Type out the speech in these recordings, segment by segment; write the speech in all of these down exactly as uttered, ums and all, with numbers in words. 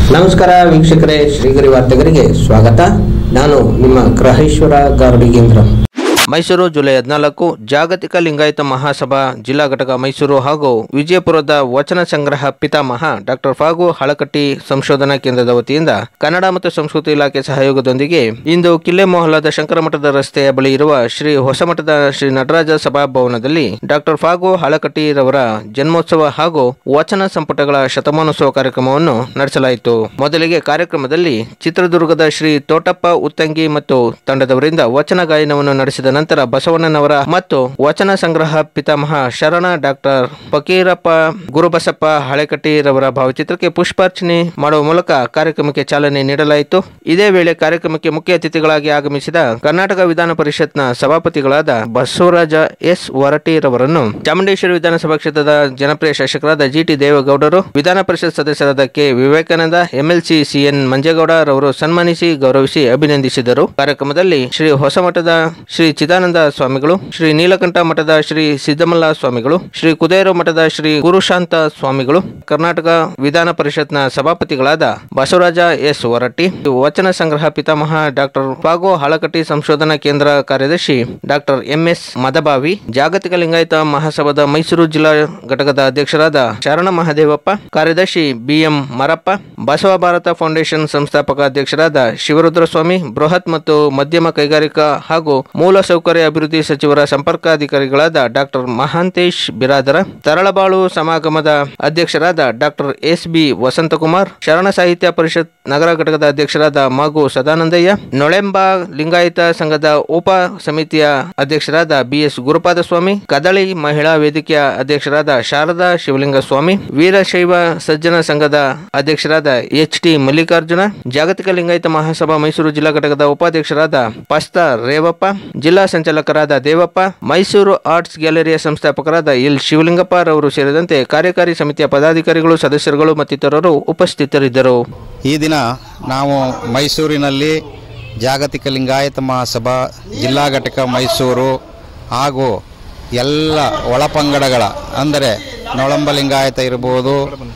ನಮಸ್ಕಾರ ವೀಕ್ಷಕರೇ, ಶ್ರೀಗರಿ ವಾರ್ತೆಗರಿಗೆ ಸ್ವಾಗತ. ನಾನು ನಿಮ್ಮ ಗ್ರಹೇಶ್ವರ ಗಾರ್ಡಿಗೇಂದ್ರ. ಮೈಸೂರು ಜುಲೈ ಹದಿನಾಲ್ಕು ಜಾಗತಿಕ ಲಿಂಗಾಯತ ಮಹಾಸಭಾ ಜಿಲ್ಲಾ ಘಟಕ ಮೈಸೂರು ಹಾಗೂ ವಿಜಯಪುರದ ವಚನ ಸಂಗ್ರಹ ಪಿತಾಮಹ ಡಾಕ್ಟರ್ ಫಾಗು ಹಳಕಟ್ಟಿ ಸಂಶೋಧನಾ ಕೇಂದ್ರದ ವತಿಯಿಂದ ಕನ್ನಡ ಮತ್ತು ಸಂಸ್ಕೃತಿ ಇಲಾಖೆ ಸಹಯೋಗದೊಂದಿಗೆ ಇಂದು ಕಿಲ್ಲೆ ಮೊಹಲ್ಲಾದ ಶಂಕರಮಠದ ರಸ್ತೆಯ ಬಳಿ ಇರುವ ಶ್ರೀ ಹೊಸಮಠದ ಶ್ರೀ ನಟರಾಜ ಸಭಾಭವನದಲ್ಲಿ ಡಾಕ್ಟರ್ ಫಾಗು ಹಳಕಟ್ಟಿರವರ ಜನ್ಮೋತ್ಸವ ಹಾಗೂ ವಚನ ಸಂಪುಟಗಳ ಶತಮಾನೋತ್ಸವ ಕಾರ್ಯಕ್ರಮವನ್ನು ನಡೆಸಲಾಯಿತು. ಮೊದಲಿಗೆ ಕಾರ್ಯಕ್ರಮದಲ್ಲಿ ಚಿತ್ರದುರ್ಗದ ಶ್ರೀ ತೋಟಪ್ಪ ಉತ್ತಂಗಿ ಮತ್ತು ತಂಡದವರಿಂದ ವಚನ ಗಾಯನವನ್ನು ನಡೆಸಿದ ನಂತರ ಬಸವಣ್ಣನವರ ಮತ್ತು ವಚನ ಸಂಗ್ರಹ ಪಿತಾಮಹ ಶರಣ ಡಾಕ್ಟರ್ ಫಕೀರಪ್ಪ ಗುರುಬಸಪ್ಪ ಹಳಕಟ್ಟಿರವರ ಭಾವಚಿತ್ರಕ್ಕೆ ಪುಷ್ಪಾರ್ಚನೆ ಮಾಡುವ ಮೂಲಕ ಕಾರ್ಯಕ್ರಮಕ್ಕೆ ಚಾಲನೆ ನೀಡಲಾಯಿತು. ಇದೇ ವೇಳೆ ಕಾರ್ಯಕ್ರಮಕ್ಕೆ ಮುಖ್ಯ ಅತಿಥಿಗಳಾಗಿ ಆಗಮಿಸಿದ ಕರ್ನಾಟಕ ವಿಧಾನ ಪರಿಷತ್ನ ಸಭಾಪತಿಗಳಾದ ಬಸವರಾಜ ಎಸ್ ವರಟಿರವರನ್ನು ಚಾಮುಂಡೇಶ್ವರಿ ವಿಧಾನಸಭಾ ಕ್ಷೇತ್ರದ ಜನಪ್ರಿಯ ಶಾಸಕರಾದ ಜಿ ಟಿ ದೇವೇಗೌಡರು, ವಿಧಾನ ಪರಿಷತ್ ಸದಸ್ಯರಾದ K Vivekananda, MLC C N Manjegowda ರವರು ಸನ್ಮಾನಿಸಿ ಗೌರವಿಸಿ ಅಭಿನಂದಿಸಿದರು. ಕಾರ್ಯಕ್ರಮದಲ್ಲಿ ಶ್ರೀ ಹೊಸಮಠದ ಶ್ರೀ ಚಿದಾನಂದ ಸ್ವಾಮಿಗಳು, ಶ್ರೀ ನೀಲಕಂಠ ಮಠದ ಶ್ರೀ ಸಿದ್ದಮಲ್ಲ ಸ್ವಾಮಿಗಳು, ಶ್ರೀ ಕುದೇರು ಮಠದ ಶ್ರೀ ಗುರುಶಾಂತ ಸ್ವಾಮಿಗಳು, ಕರ್ನಾಟಕ ವಿಧಾನ ಪರಿಷತ್ನ ಸಭಾಪತಿಗಳಾದ ಬಸವರಾಜ ಎಸ್ ವರಟ್ಟಿ, ವಚನ ಸಂಗ್ರಹ ಪಿತಾಮಹ ಡಾಕ್ಟರ್ ಫಾಗು ಹಳಕಟ್ಟಿ ಸಂಶೋಧನಾ ಕೇಂದ್ರ ಕಾರ್ಯದರ್ಶಿ ಡಾಕ್ಟರ್ ಎಂಎಸ್ ಮದಬಾವಿ, ಜಾಗತಿಕ ಲಿಂಗಾಯತ ಮಹಾಸಭಾದ ಮೈಸೂರು ಜಿಲ್ಲಾ ಘಟಕದ ಅಧ್ಯಕ್ಷರಾದ ಶರಣ ಮಹದೇವಪ್ಪ, ಕಾರ್ಯದರ್ಶಿ ಬಿಎಂ ಮರಪ್ಪ, ಬಸವ ಭಾರತ ಫೌಂಡೇಶನ್ ಸಂಸ್ಥಾಪಕ ಅಧ್ಯಕ್ಷರಾದ ಶಿವರುದ್ರಸ್ವಾಮಿ, ಬೃಹತ್ ಮತ್ತು ಮಧ್ಯಮ ಕೈಗಾರಿಕಾ ಹಾಗೂ ಮೂಲ ಸೌಕರ್ಯ ಅಭಿವೃದ್ಧಿ ಸಚಿವರ ಸಂಪರ್ಕಾಧಿಕಾರಿಗಳಾದ ಡಾಕ್ಟರ್ ಮಹಾಂತೇಶ್ ಬಿರಾದರ, ತರಳಬಾಳು ಸಮಾಗಮದ ಅಧ್ಯಕ್ಷರಾದ doctor S B Vasanthakumar, Sharana Sahitya Parishat ನಗರ ಘಟಕದ ಅಧ್ಯಕ್ಷರಾದ ಮಾಗು ಸದಾನಂದಯ್ಯ, ನೊಳೆಂಬ ಲಿಂಗಾಯತ ಸಂಘದ ಉಪ ಸಮಿತಿಯ ಅಧ್ಯಕ್ಷರಾದ ಬಿಎಸ್ ಗುರುಪಾದಸ್ವಾಮಿ, ಕದಳಿ ಮಹಿಳಾ ವೇದಿಕೆಯ ಅಧ್ಯಕ್ಷರಾದ ಶಾರದಾ ಶಿವಲಿಂಗಸ್ವಾಮಿ, ವೀರಶೈವ ಸಜ್ಜನ ಸಂಘದ ಅಧ್ಯಕ್ಷರಾದ ಎಚ್ ಟಿ ಮಲ್ಲಿಕಾರ್ಜುನ, ಜಾಗತಿಕ ಲಿಂಗಾಯತ ಮಹಾಸಭಾ ಮೈಸೂರು ಜಿಲ್ಲಾ ಘಟಕದ ಉಪಾಧ್ಯಕ್ಷರಾದ ಪಸ್ತ ರೇವಪ್ಪ, ಜಿಲ್ಲಾ ಸಂಚಾಲಕರಾದ ದೇವಪ್ಪ, ಮೈಸೂರು ಆರ್ಟ್ಸ್ ಗ್ಯಾಲರಿಯ ಸಂಸ್ಥಾಪಕರಾದ ಎಲ್ ಶಿವಲಿಂಗಪ್ಪ ರವರು ಸೇರಿದಂತೆ ಕಾರ್ಯಕಾರಿ ಸಮಿತಿಯ ಪದಾಧಿಕಾರಿಗಳು, ಸದಸ್ಯರುಗಳು ಮತ್ತಿತರರು ಉಪಸ್ಥಿತರಿದ್ದರು. ಈ ದಿನ ನಾವು ಮೈಸೂರಿನಲ್ಲಿ ಜಾಗತಿಕ ಲಿಂಗಾಯತ ಮಹಾಸಭಾ ಜಿಲ್ಲಾ ಘಟಕ ಮೈಸೂರು ಹಾಗೂ ಎಲ್ಲ ಒಳಪಂಗಡಗಳ ಅಂದರೆ ನೊಳಂಬ ಲಿಂಗಾಯತ ಇರ್ಬೋದು,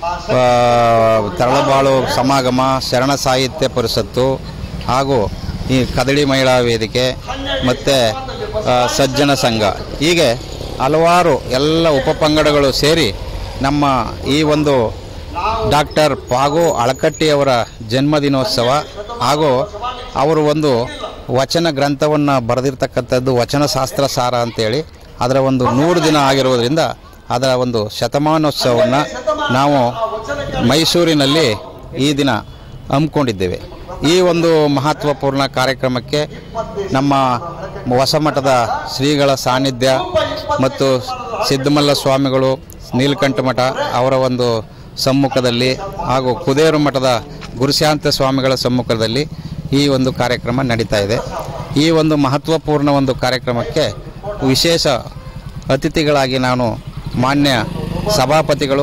ತರಳಬಾಳು ಸಮಾಗಮ, ಶರಣ ಸಾಹಿತ್ಯ ಪರಿಷತ್ತು ಹಾಗೂ ಈ ಕದಳಿ ಮಹಿಳಾ ವೇದಿಕೆ ಮತ್ತು ಸಜ್ಜನ ಸಂಘ, ಹೀಗೆ ಹಲವಾರು ಎಲ್ಲ ಉಪಪಂಗಡಗಳು ಸೇರಿ ನಮ್ಮ ಈ ಒಂದು ಡಾಕ್ಟರ್ ಫಾಗು ಹಳಕಟ್ಟಿಯವರ ಜನ್ಮದಿನೋತ್ಸವ ಹಾಗೂ ಅವರು ಒಂದು ವಚನ ಗ್ರಂಥವನ್ನು ಬರೆದಿರ್ತಕ್ಕಂಥದ್ದು ವಚನ ಶಾಸ್ತ್ರ ಸಾರ ಅಂತೇಳಿ ಅದರ ಒಂದು ನೂರು ದಿನ ಆಗಿರುವುದರಿಂದ ಅದರ ಒಂದು ಶತಮಾನೋತ್ಸವವನ್ನು ನಾವು ಮೈಸೂರಿನಲ್ಲಿ ಈ ದಿನ ಹಮ್ಮಿಕೊಂಡಿದ್ದೇವೆ. ಈ ಒಂದು ಮಹತ್ವಪೂರ್ಣ ಕಾರ್ಯಕ್ರಮಕ್ಕೆ ನಮ್ಮ ಹೊಸಮಠದ ಶ್ರೀಗಳ ಸಾನ್ನಿಧ್ಯ ಮತ್ತು ಸಿದ್ದಮಲ್ಲ ಸ್ವಾಮಿಗಳು, ನೀಲಕಂಠ ಮಠ ಅವರ ಒಂದು ಸಮ್ಮುಖದಲ್ಲಿ ಹಾಗೂ ಕುದೇರು ಮಠದ ಗುರುಶಾಂತ ಸ್ವಾಮಿಗಳ ಸಮ್ಮುಖದಲ್ಲಿ ಈ ಒಂದು ಕಾರ್ಯಕ್ರಮ ನಡೀತಾ ಇದೆ. ಈ ಒಂದು ಮಹತ್ವಪೂರ್ಣ ಒಂದು ಕಾರ್ಯಕ್ರಮಕ್ಕೆ ವಿಶೇಷ ಅತಿಥಿಗಳಾಗಿ ನಾನು ಮಾನ್ಯ ಸಭಾಪತಿಗಳು,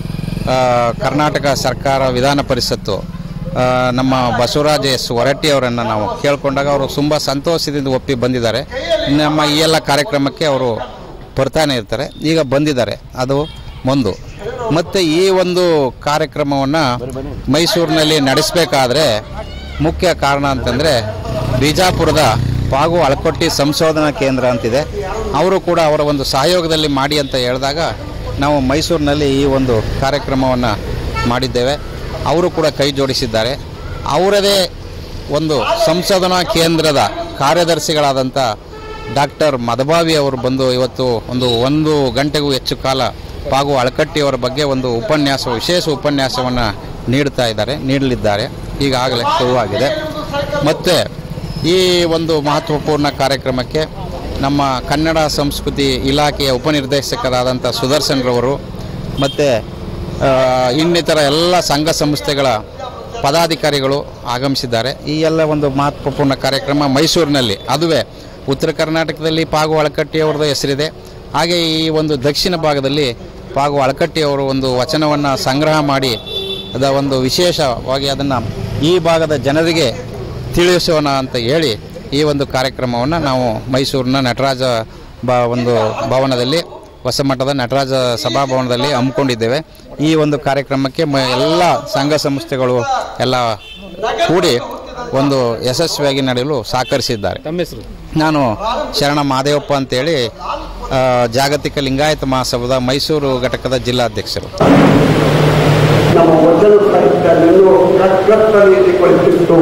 ಕರ್ನಾಟಕ ಸರ್ಕಾರ ವಿಧಾನ ಪರಿಷತ್ತು ನಮ್ಮ ಬಸವರಾಜ ಎಸ್ ವರಟ್ಟಿ ಅವರನ್ನು ನಾವು ಕೇಳಿಕೊಂಡಾಗ ಅವರು ತುಂಬ ಸಂತೋಷದಿಂದ ಒಪ್ಪಿ ಬಂದಿದ್ದಾರೆ. ನಮ್ಮ ಈ ಎಲ್ಲ ಕಾರ್ಯಕ್ರಮಕ್ಕೆ ಅವರು ಬರ್ತಾನೆ ಇರ್ತಾರೆ, ಈಗ ಬಂದಿದ್ದಾರೆ, ಅದು ಒಂದು. ಮತ್ತು ಈ ಒಂದು ಕಾರ್ಯಕ್ರಮವನ್ನು ಮೈಸೂರಿನಲ್ಲಿ ನಡೆಸಬೇಕಾದ್ರೆ ಮುಖ್ಯ ಕಾರಣ ಅಂತಂದರೆ ಬಿಜಾಪುರದ ಫಾಗು ಹಳಕಟ್ಟಿ ಸಂಶೋಧನಾ ಕೇಂದ್ರ ಅಂತಿದೆ, ಅವರು ಕೂಡ ಅವರ ಒಂದು ಸಹಯೋಗದಲ್ಲಿ ಮಾಡಿ ಅಂತ ಹೇಳಿದಾಗ ನಾವು ಮೈಸೂರಿನಲ್ಲಿ ಈ ಒಂದು ಕಾರ್ಯಕ್ರಮವನ್ನು ಮಾಡಿದ್ದೇವೆ. ಅವರು ಕೂಡ ಕೈ ಜೋಡಿಸಿದ್ದಾರೆ. ಅವರದೇ ಒಂದು ಸಂಶೋಧನಾ ಕೇಂದ್ರದ ಕಾರ್ಯದರ್ಶಿಗಳಾದಂಥ ಡಾಕ್ಟರ್ ಮದಬಾವಿ ಅವರು ಬಂದು ಇವತ್ತು ಒಂದು ಒಂದು ಗಂಟೆಗೂ ಹೆಚ್ಚು ಕಾಲ ಫಾಗು ಹಳಕಟ್ಟಿಯವರ ಬಗ್ಗೆ ಒಂದು ಉಪನ್ಯಾಸ, ವಿಶೇಷ ಉಪನ್ಯಾಸವನ್ನು ನೀಡ್ತಾ ಇದ್ದಾರೆ ನೀಡಲಿದ್ದಾರೆ ಈಗಾಗಲೇ ಶುರುವಾಗಿದೆ. ಮತ್ತು ಈ ಒಂದು ಮಹತ್ವಪೂರ್ಣ ಕಾರ್ಯಕ್ರಮಕ್ಕೆ ನಮ್ಮ ಕನ್ನಡ ಸಂಸ್ಕೃತಿ ಇಲಾಖೆಯ ಉಪನಿರ್ದೇಶಕರಾದಂಥ ಸುದರ್ಶನ್ರವರು ಮತ್ತು ಇನ್ನಿತರ ಎಲ್ಲ ಸಂಘ ಸಂಸ್ಥೆಗಳ ಪದಾಧಿಕಾರಿಗಳು ಆಗಮಿಸಿದ್ದಾರೆ. ಈ ಎಲ್ಲ ಒಂದು ಮಹತ್ವಪೂರ್ಣ ಕಾರ್ಯಕ್ರಮ ಮೈಸೂರಿನಲ್ಲಿ, ಅದುವೇ ಉತ್ತರ ಕರ್ನಾಟಕದಲ್ಲಿ ಫಾಗು ಹಳಕಟ್ಟಿಯವರದ್ದು ಹೆಸರಿದೆ. ಹಾಗೆ ಈ ಒಂದು ದಕ್ಷಿಣ ಭಾಗದಲ್ಲಿ ಫಾಗು ಹಳಕಟ್ಟಿಯವರು ಒಂದು ವಚನವನ್ನು ಸಂಗ್ರಹ ಮಾಡಿ ಅದ ಒಂದು ವಿಶೇಷವಾಗಿ ಅದನ್ನು ಈ ಭಾಗದ ಜನರಿಗೆ ತಿಳಿಸೋಣ ಅಂತ ಹೇಳಿ ಈ ಒಂದು ಕಾರ್ಯಕ್ರಮವನ್ನು ನಾವು ಮೈಸೂರಿನ ನಟರಾಜ ಬ ಒಂದು ಭವನದಲ್ಲಿ ಹೊಸಮಠದ ನಟರಾಜ ಸಭಾಭವನದಲ್ಲಿ ಹಮ್ಮಿಕೊಂಡಿದ್ದೇವೆ. ಈ ಒಂದು ಕಾರ್ಯಕ್ರಮಕ್ಕೆ ಮ ಎಲ್ಲ ಸಂಘ ಸಂಸ್ಥೆಗಳು ಎಲ್ಲ ಕೂಡಿ ಒಂದು ಯಶಸ್ವಿಯಾಗಿ ನಡೆಯಲು ಸಹಕರಿಸಿದ್ದಾರೆ. ತಮ್ಮ ಹೆಸರು? ನಾನು ಶರಣ ಮಹಾದೇವಪ್ಪ ಅಂತೇಳಿ ಜಾಗತಿಕ ಲಿಂಗಾಯತ ಮಹಾಸಭಾದ ಮೈಸೂರು ಘಟಕದ ಜಿಲ್ಲಾಧ್ಯಕ್ಷರು. ನಮ್ಮ ವಚನ ಸಾಹಿತ್ಯವನ್ನು ಕಟ್ಟುನಿಟ್ಟುಗೊಳಿಸಿತ್ತು.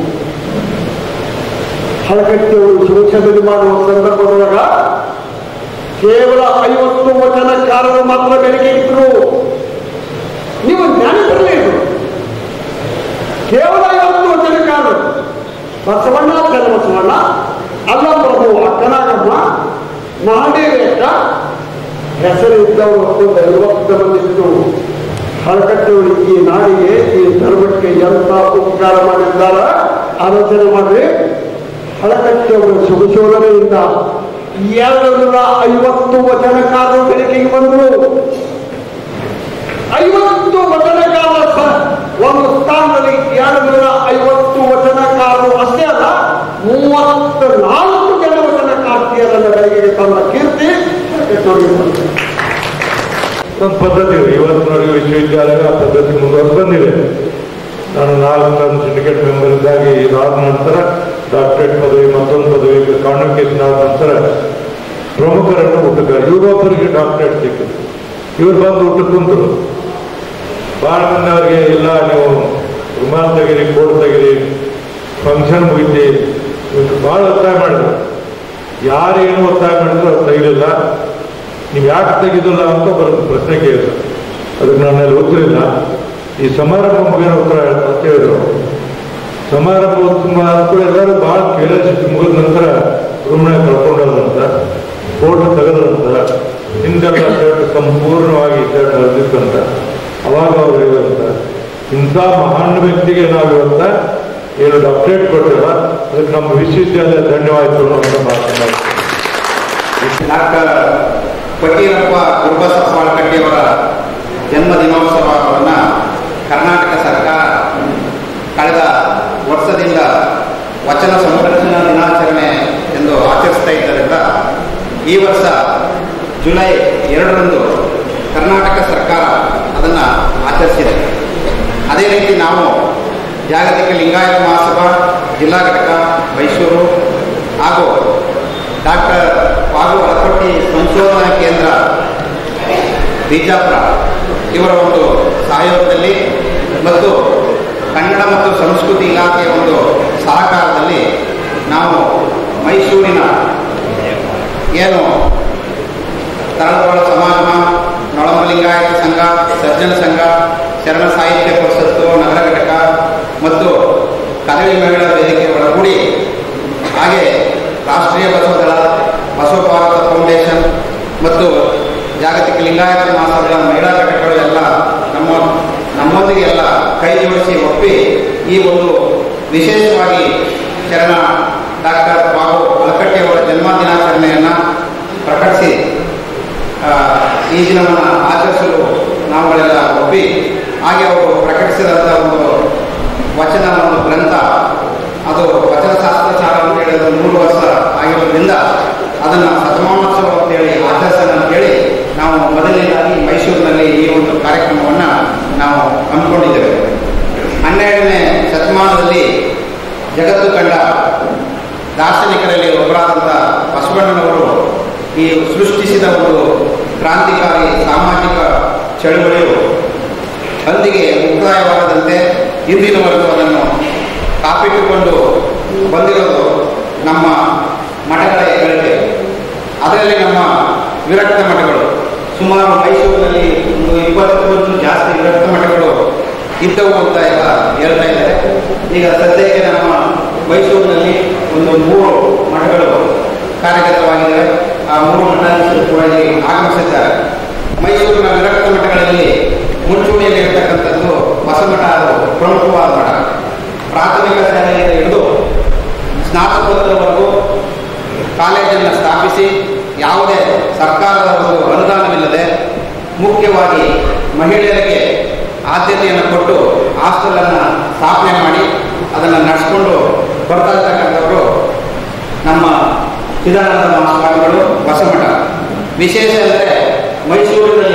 ಹಳಕಟ್ಟಿಯವರು ಸಂಶೋಧನೆ ಮಾಡುವ ಸಂದರ್ಭದೊಳಗ ಕೇವಲ ಐವತ್ತು ವಚನಕಾರರು ಮಾತ್ರ ಬೆಳಗ್ಗೆ ಇದ್ರು. ನೀವು ಜ್ಞಾನ ಬರಲಿಲ್ಲ. ಕೇವಲ ಐವತ್ತು ವಚನಕಾರರು ಬಸವಣ್ಣ, ಚನ್ನಬಸವಣ್ಣ, ಅಲ್ಲಪ್ರಭು, ಅಕ್ಕನಾಗಮ್ಮ, ಮಹಾದೇವೇಶ ಹೆಸರಿದ್ದವರು ಒಂದು ಐವತ್ತು ಮಂದಿತ್ತು. ಹಳಕಟ್ಟಿಯವರು ಈ ನಾಡಿಗೆ, ಈ ಧರ್ಮಕ್ಕೆ ಎಂತ ಉಪಕಾರ ಮಾಡಿದ್ದಾರ ಆಲೋಚನೆ ಮಾಡಿ. ಹಳಕಟ್ಟಿಯವರು ಸುಗಶೋಧನೆಯಿಂದ ಎರಡು ನೂರ ಐವತ್ತು ವಚನಕಾರರು ಬೆಳಕಿಗೆ ಬಂದರು. ಐವತ್ತು ವಚನಕಾರರ ಒಂದು ಸ್ಥಾನದಲ್ಲಿ ಎರಡು ನೂರ ಐವತ್ತು ವಚನಕಾರರು ಅಷ್ಟೇ ಅಲ್ಲ, ಮೂವತ್ತ ನಾಲ್ಕು ಜನ ವಚನಕಾರ್ತಿಯರನ್ನು ಬೆಳಕಿಗೆ ತಂದ ಕೀರ್ತಿ ಒಂದು ಪದ್ಧತಿ ಇದೆ. ಇವತ್ತಿನವರೆಗೆ ವಿಶ್ವವಿದ್ಯಾಲಯ ಆ ಪದ್ಧತಿ ಮುಂದುವರೆದು ಬಂದಿದೆ. ನಾನು ನಾಲ್ಕು ನನ್ನ ಸಿಂಡಿಕೇಟ್ ಮೆಂಬರ್ ಇದ್ದಾಗಿ ಇದಾದ ನಂತರ ಡಾಕ್ಟರೇಟ್ ಪದವಿ, ಮತ್ತೊಂದು ಪದವಿ ಕಾನ್ವಿಕೇಶನ್ ಆದ ನಂತರ ಪ್ರಮುಖರನ್ನು ಊಟಗಾರ ಯುರೋಪರಿಗೆ ಡಾಕ್ಟರೇಟ್ ಸಿಕ್ಕಿದೆ. ಇವರು ಬಂದು ಊಟ ಕುಂತರು. ಭಾಳ ಮಂದಿ ಅವರಿಗೆ ಇಲ್ಲ, ನೀವು ರುಮಾಲ್ ತೆಗಿರಿ, ಕೋಡ್ ತೆಗಿರಿ, ಫಂಕ್ಷನ್ ಮುಗಿತಿ, ಇವತ್ತು ಭಾಳ ಒತ್ತಾಯ ಮಾಡಿದ್ರು. ಯಾರೇನು ಒತ್ತಾಯ ಮಾಡಿದ್ರು ಅವ್ರು ತೆಗಿಲಿಲ್ಲ. ನೀವು ಯಾಕೆ ತೆಗೆದಿಲ್ಲ ಅಂತ ಬರೋದು ಪ್ರಶ್ನೆ ಕೇಳಿದ್ರು. ಅದಕ್ಕೆ ನನ್ನಲ್ಲಿ ಉತ್ತರಿಲ್ಲ. ಈ ಸಮಾರಂಭ ಮುಗಿದ ಉತ್ತರ ಅಂತ ಹೇಳಿದ್ರು. ಸಮಾರಂಭ ಕೂಡ ಎಲ್ಲರೂ ಭಾಳ ಕ್ಯೂರಿಯಾಸಿಟಿ ಮುಗಿದ ನಂತರ ರೂಮ್ನಾಗ ಕಳ್ಕೊಂಡಂತ ಫೋಟೋ ತೆಗೆದ್ರಂತ, ಹಿಂದೆಲ್ಲ ಶರ್ಟ್ ಸಂಪೂರ್ಣವಾಗಿ ಶರ್ಟ್ ಹರಿದಿತ್ತಂತ. ಅವಾಗ ಅವ್ರು ಹೇಳಿದಂತ, ಇಂಥ ಮಹಾನ್ ವ್ಯಕ್ತಿಗೆ ನಾವು ಇವತ್ತ ಏನು ಡಾಕ್ಟರೇಟ್ ಕೊಟ್ಟಿಲ್ಲ, ಅದಕ್ಕೆ ನಮ್ಮ ವಿಶ್ವವಿದ್ಯಾಲಯ ಧನ್ಯವಾದಗಳು ಅಂತ ಮಾತನಾಡ್ತೀವಿ. ಡಾಕ್ಟರ್ ಫಕೀರಪ್ಪ ಗುರುಬಸಪ್ಪ ಹಳಕಟ್ಟಿಯವರ ಜನ್ಮ ದಿನೋತ್ಸವವನ್ನು ಕರ್ನಾಟಕ ಸರ್ಕಾರ ಕಳೆದ ವರ್ಷದಿಂದ ವಚನ ಸಂರಕ್ಷಣಾ ದಿನಾಚರಣೆ ಎಂದು ಆಚರಿಸ್ತಾ ಇದ್ದರಿಂದ ಈ ವರ್ಷ ಜುಲೈ ಎರಡರಂದು ಕರ್ನಾಟಕ ಸರ್ಕಾರ ಅದನ್ನು ಆಚರಿಸಿದೆ. ಅದೇ ರೀತಿ ನಾವು ಜಾಗತಿಕ ಲಿಂಗಾಯತ ಮಹಾಸಭಾ ಜಿಲ್ಲಾ ಘಟಕ ಮೈಸೂರು ಹಾಗೂ ಡಾಕ್ಟರ್ ವಾಗು ಹಳಕಟ್ಟಿ ಸಂಶೋಧನಾ ಕೇಂದ್ರ ಬಿಜಾಪುರ ಇವರ ಒಂದು ಸಹಯೋಗದಲ್ಲಿ ಮತ್ತು ಕನ್ನಡ ಮತ್ತು ಸಂಸ್ಕೃತಿ ಇಲಾಖೆಯ ಒಂದು ಸಹಕಾರದಲ್ಲಿ ನಾವು ಮೈಸೂರಿನ ಏನು ತರಳಬಾಳು ಸಮಾಗಮ, ನೊಳಂಬ ಲಿಂಗಾಯತ ಸಂಘ, ಸಜ್ಜನ ಸಂಘ, ಶರಣ ಸಾಹಿತ್ಯ ಪರಿಷತ್ತು ನಗರ ಘಟಕ ಮತ್ತು ಕದಳಿ ಮಹಿಳಾ ವೇದಿಕೆ ಒಳಗೂಡಿ, ಹಾಗೆ ರಾಷ್ಟ್ರೀಯ ಬಸವದಳ, ಬಸವ ಭಾರತ ಫೌಂಡೇಶನ್ ಮತ್ತು ಜಾಗತಿಕ ಲಿಂಗಾಯತ ಮಹಾಸಭೆಯ ಮಹಿಳಾ ಘಟಕಗಳು ಎಲ್ಲ ನಮ್ಮ ನಮ್ಮೊಂದಿಗೆ ಎಲ್ಲ ಕೈ ಜೋಡಿಸಿ ಒಪ್ಪಿ ಈ ಒಂದು ವಿಶೇಷವಾಗಿ ಶರಣ ಡಾಕ್ಟರ್ ವಾಗು ಹಳಕಟ್ಟಿಯವರ ಜನ್ಮ ದಿನಾಚರಣೆಯನ್ನು ಪ್ರಕಟಿಸಿ ಈ ದಿನವನ್ನು ಆಚರಿಸಲು ನಾವುಗಳೆಲ್ಲ ಒಪ್ಪಿ, ಹಾಗೆ ಅವರು ಪ್ರಕಟಿಸಿದಂಥ ಒಂದು ವಚನ ಒಂದು ಗ್ರಂಥ, ಅದು ವಚನಶಾಸ್ತ್ರ ಸಾರ ಅಂತ ಹೇಳಿದ ಮೂರು ವರ್ಷ ಆಗಿರೋದ್ರಿಂದ ಅದನ್ನು ಶತಮಾನೋತ್ಸವ ಅಂತೇಳಿ ಆಚರಿಸೋಣ ಅಂತೇಳಿ ನಾವು ಮೊದಲನೇದಾಗಿ ಮೈಸೂರಿನಲ್ಲಿ ಈ ಒಂದು ಕಾರ್ಯಕ್ರಮವನ್ನು ನಾವು ಹಮ್ಮಿಕೊಂಡಿದ್ದೇವೆ. ಹನ್ನೆರಡನೇ ಶತಮಾನದಲ್ಲಿ ಜಗತ್ತು ಕಂಡ ದಾರ್ಶನಿಕರಲ್ಲಿ ಒಬ್ಬರಾದಂಥ ಬಸವಣ್ಣನವರು ಈ ಸೃಷ್ಟಿಸಿದ ಒಂದು ಕ್ರಾಂತಿಕಾರಿ ಸಾಮಾಜಿಕ ಚಳುವಳಿಯು ಅಂದಿಗೆ ಮುಕ್ತಾಯವಾಗದಂತೆ ಇಂದಿನವರೆಗೂ ಅದನ್ನು ಕಾಪಿಟ್ಟುಕೊಂಡು ಬಂದಿರೋದು ನಮ್ಮ ಮಠಗಳ ಹೆಗ್ಗಳಿಕೆ. ಅದರಲ್ಲಿ ನಮ್ಮ ವಿರಕ್ತ ಮಠಗಳು ಸುಮಾರು ಮೈಸೂರಿನಲ್ಲಿ ಒಂದು ಇಪ್ಪತ್ತೊಂದು ಜಾಸ್ತಿ ವಿರಕ್ತ ಮಠಗಳು ಇದ್ದವು ಅಂತ ಎಲ್ಲ ಹೇಳ್ತಾ ಇದ್ದಾರೆ. ಈಗ ಸದ್ಯಕ್ಕೆ ನಮ್ಮ ಮೈಸೂರಿನಲ್ಲಿ ಒಂದು ಮೂರು ಮಠಗಳು ಕಾರ್ಯಗತವಾಗಿವೆ. ಆ ಮೂರು ಮಠಾಧೀಶರು ಕೂಡ ಇಲ್ಲಿ ಆಗಮಿಸಿದ್ದಾರೆ. ಮೈಸೂರಿನ ವಿರಕ್ತ ಮಠಗಳಲ್ಲಿ ಮುಂಚೂಣಿಯಲ್ಲಿ ಇರತಕ್ಕಂಥದ್ದು ಹೊಸಮಠ, ಅದು ಪ್ರಮುಖವಾದ ಮಠ. ಪ್ರಾಥಮಿಕ ಶಾಲೆಯಿಂದ ಹಿಡಿದು ಸ್ನಾತಕೋತ್ತರವರೆಗೂ ಕಾಲೇಜನ್ನು ಸ್ಥಾಪಿಸಿ ಯಾವುದೇ ಸರ್ಕಾರದ ಒಂದು ಅನುದಾನವಿಲ್ಲದೆ ಮುಖ್ಯವಾಗಿ ಮಹಿಳೆಯರಿಗೆ ಆದ್ಯತೆಯನ್ನು ಕೊಟ್ಟು ಹಾಸ್ಟೆಲನ್ನು ಸ್ಥಾಪನೆ ಮಾಡಿ ಅದನ್ನು ನಡೆಸಿಕೊಂಡು ಬರ್ತಾ ಇರ್ತಕ್ಕಂಥವರು ನಮ್ಮ ಚಿದಾನಂದ ಮಹಾಸ್ವಾಮಿಗಳು ಹೊಸಮಠ. ವಿಶೇಷ ಅಂದರೆ ಮೈಸೂರಿನಲ್ಲಿ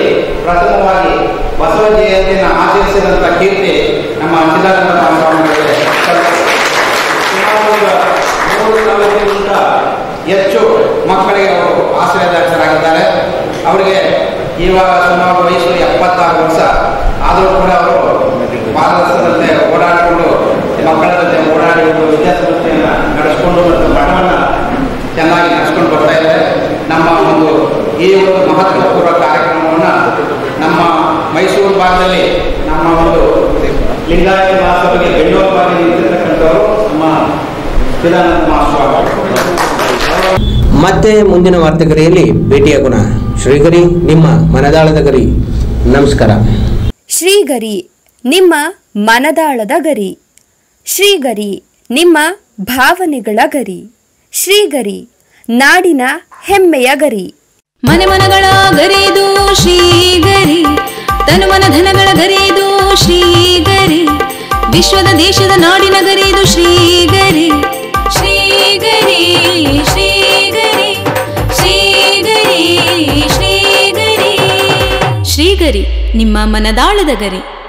ಪ್ರಥಮವಾಗಿ ಬಸವ ಜಯಂತಿಯನ್ನು ಆಚರಿಸಿದಂಥ ಕೀರ್ತಿ ನಮ್ಮ ಚಿದಾನಂದ ಮಹಾಸ್ವಾಮಿಗಳಿಗೆ ಸುಮಾರು ಮೂರು ಕಾಲೇಜಿನಿಂದ ಹೆಚ್ಚು ಮಕ್ಕಳಿಗೆ ಅವರು ಆಶ್ರಯದಾಯಕರಾಗಿದ್ದಾರೆ. ಅವರಿಗೆ ಇವಾಗ ಸುಮಾರು ವಯಸ್ಸು ಎಪ್ಪತ್ತಾರು ವರ್ಷ ಆದರೂ ಕೂಡ ಅವರು ಭಾರತದಂತೆ ಓಡಾಡಿಕೊಂಡು ಮಕ್ಕಳ ಜೊತೆ ಓಡಾಡಿಕೊಂಡು ವಿದ್ಯಾಸಂಸ್ಥೆಯನ್ನು ನಡೆಸಿಕೊಂಡು ಮತ್ತು ಮಠವನ್ನು ಚೆನ್ನಾಗಿ ನಡೆಸ್ಕೊಂಡು ಬರ್ತಾ ಇದ್ದಾರೆ. ನಮ್ಮ ಒಂದು ಈ ಒಂದು ಮಹತ್ವಪೂರ್ವ ಕಾರ್ಯಕ್ರಮವನ್ನು ನಮ್ಮ ಮೈಸೂರು ಭಾಗದಲ್ಲಿ ನಮ್ಮ ಒಂದು ಲಿಂಗಾಯತ ಮಹಾಸಭೆಗೆ ಬೆನ್ನೆಲುಬಾಗಿ ನಿಂತಿರ್ತಕ್ಕಂಥವರು ನಮ್ಮ ಚಿದಾನಂದ ಮಹಾಸ್ವಾಮಿ. ಮತ್ತೆ ಮುಂದಿನ ವಾರ್ತೆಗರಿಯಲ್ಲಿ ಭೇಟಿಯಾಗೋಣ. ಶ್ರೀಗರಿ, ನಿಮ್ಮ ಮನದಾಳದ ಗರಿ. ನಮಸ್ಕಾರ. ಶ್ರೀಗರಿ, ನಿಮ್ಮ ಮನದಾಳದ ಗರಿ. ಶ್ರೀಗರಿ, ನಿಮ್ಮ ಭಾವನೆಗಳ ಗರಿ. ಶ್ರೀಗರಿ, ನಾಡಿನ ಹೆಮ್ಮೆಯ ಗರಿ. ಮನೆ ಮನಗಳ ಗರಿದು ಶ್ರೀಗರಿ, ತನು ಮನ ಧನಗಳ ಗರಿದು ಶ್ರೀಗರಿ, ವಿಶ್ವದ ದೇಶದ ನಾಡಿನ ಗರಿದು ಶ್ರೀಗರಿ. ಶ್ರೀಗರಿ ಶ್ರೀಗರಿ ಶ್ರೀಗರಿ ಶ್ರೀಗರಿ ಶ್ರೀಗರಿ, ನಿಮ್ಮ ಮನದಾಳದ ಗರಿ.